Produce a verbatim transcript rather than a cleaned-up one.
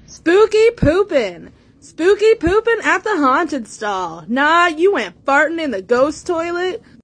Spooky poopin'. Spooky poopin' at the haunted stall. Nah, you went fartin' in the ghost toilet.